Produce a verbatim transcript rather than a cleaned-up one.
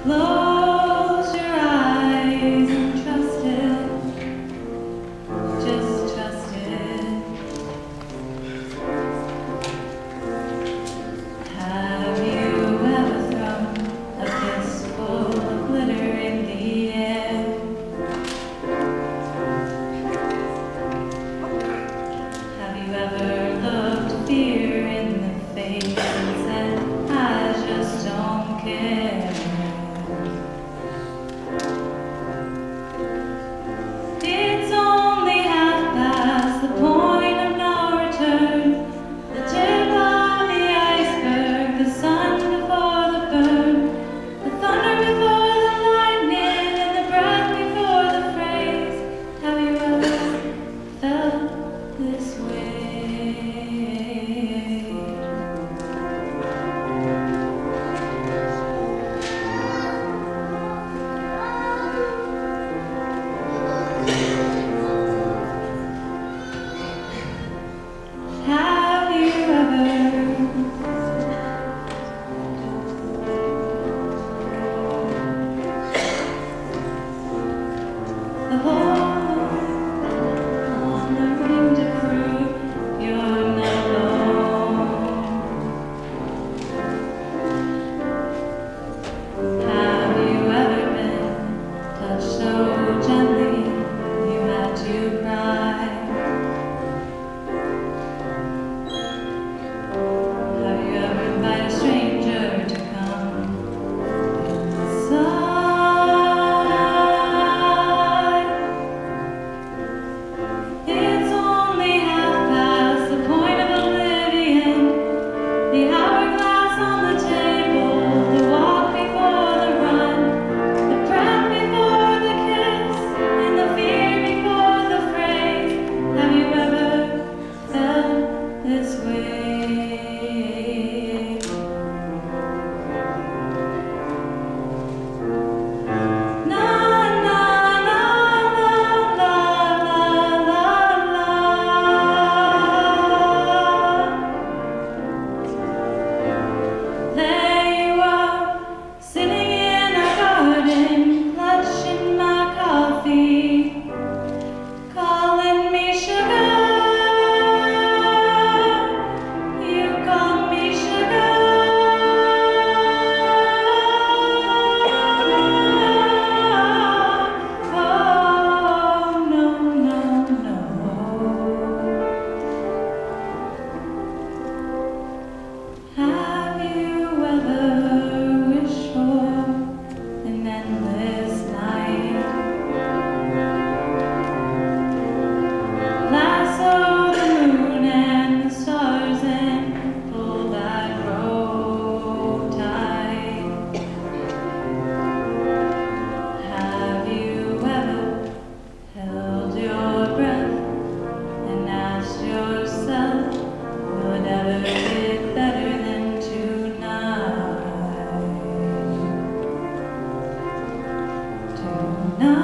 Close your eyes and trust it. Just trust it. Have you ever thrown a fistful of glitter in the air? Have you ever looked fear in the face and said, I just don't care? It's only half past the point of no return, the tip of the iceberg, the sun before the burn, the thunder before the lightning, and the breath before the phrase. Have you ever felt this way? Have you ever the hole on the ring to prove you're not alone? Have you ever been touched so gently you had to cry? Have you ever invited a stranger to come inside? It's only half past the point of oblivion, the hourglass on the table, the walk before the run, the breath before the kiss, and the fear before the phrase. Have you ever felt this way? There you are, sitting in a garden, clutching my coffee, calling me sugar. You call me sugar. Oh, no, no, no. Have you ever wished for an endless night? Lasso the moon and the stars and pull that rope tight. Have you ever held your breath and asked yourself, would ever get better than tonight? Tonight.